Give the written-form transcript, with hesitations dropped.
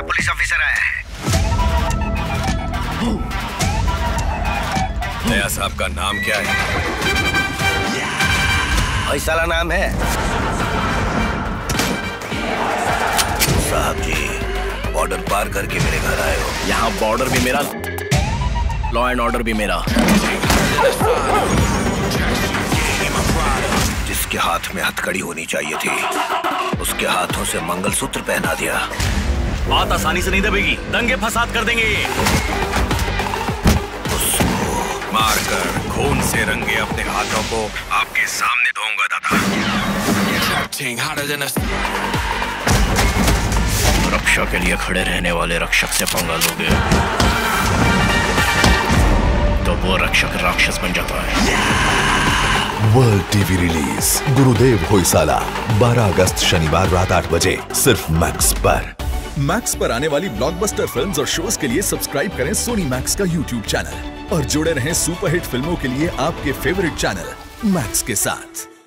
नया police officer आया है। नया साहब का नाम क्या है? होयसाला नाम है। साहब जी, बॉर्डर पार करके मेरे घर आए हो। यहाँ बॉर्डर भी मेरा, लॉ एंड ऑर्डर भी मेरा। जिसके हाथ में हथकड़ी होनी चाहिए थी, उसके हाथों से मंगलसूत्र पहना दिया। बात आसानी से नहीं दबेगी, दंगे फसाद कर देंगे। उसको मारकर खून से रंगे अपने हाथों को आपके सामने धोऊंगा दादा। रक्षा के लिए खड़े रहने वाले रक्षक से पंगा लोगे तो वो रक्षक राक्षस बन जाता है। वर्ल्ड टीवी रिलीज गुरुदेव होयसाला 12 अगस्त शनिवार रात 8 बजे सिर्फ मैक्स पर। मैक्स पर आने वाली ब्लॉकबस्टर फिल्म्स और शोज के लिए सब्सक्राइब करें सोनी मैक्स का यूट्यूब चैनल और जुड़े रहें सुपरहिट फिल्मों के लिए आपके फेवरेट चैनल मैक्स के साथ।